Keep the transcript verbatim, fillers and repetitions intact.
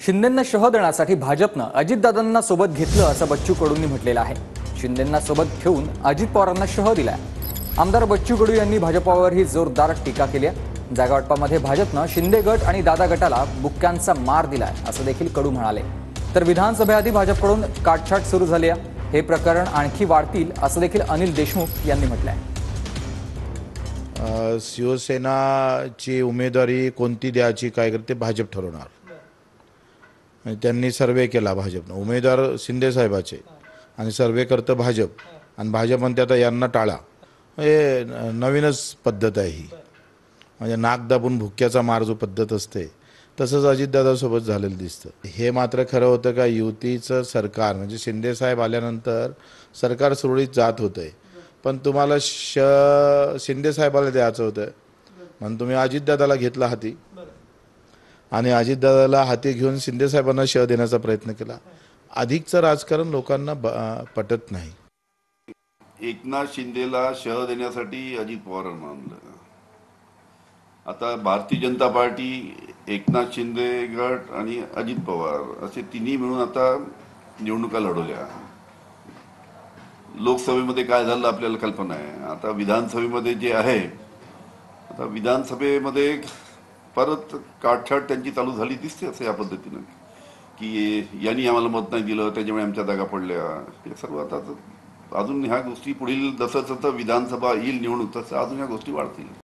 शिंदेंना शह देण्यासाठी भाजपनं अजितदादांना सोबत घेतलं असं बच्चू कडूंनी म्हटलेलं आहे। शिंदेंना सोबत घेऊन अजित पवारांना शह दिलाय। आमदार बच्चू कडू यांनी भाजपावर ही जोरदार टीका केली आहे। जागावाटपामध्ये भाजपनं शिंदे गट आणि दादा गटाला बुक्क्यांचा मार दिलाय असं देखील कडू म्हणाले। तर विधानसभेआधी भाजपकडून काटछाट सुरू झाली आहे। हे प्रकरण आणखी वाढतील असं देखील अनिल देशमुख यांनी म्हटलंय। शिवसेनाची उमेदवारी कोणती द्यायची काय करते भाजप ठरवणार। त्यांनी सर्वे केला भाजपनं, उमेदवार शिंदे साहेबाचे आणि सर्वे करतं भाजप आणि भाजप म्हणते आता यांना टाळा। हे नवीनच पद्धत आहे ही, म्हणजे नाक दाबून भुक्क्याचा मार जो पद्धत असते तसंच अजितदादासोबत झालेलं दिसतं। हे मात्र खरं होतं का युतीचं सरकार म्हणजे शिंदे साहेब आल्यानंतर सरकार सुरळीत जात होते, पण तुम्हाला श शिंदे साहेबाला द्यायचं होतं म्हणून तुम्ही अजितदादाला घेतला हाती आणि अजितदादाला हाती घेऊन शिंदे साहेबांना शह देण्याचा प्रयत्न केला। अधिकचं राजकारण लोकांना पटत नाही। एकनाथ शिंदेला शह देण्यासाठी अजित पवारांना आणलं। आता भारतीय जनता पार्टी, एकनाथ शिंदे गट आणि अजित पवार असे तिन्ही मिळून आता निवडणुका लढवल्या। लोकसभेमध्ये काय झालं आपल्याला कल्पना आहे। आता विधानसभेमध्ये जे आहे, आता विधानसभेमध्ये परत काटछाट त्यांची चालू झाली दिसते असं या पद्धतीनं की यांनी आम्हाला मत नाही दिलं त्याच्यामुळे आमच्या जागा पडल्या। हे सर्व आता अजून ह्या गोष्टी पुढील जसं जसं विधानसभा येईल निवडणूक तसं अजून ह्या गोष्टी वाढतील।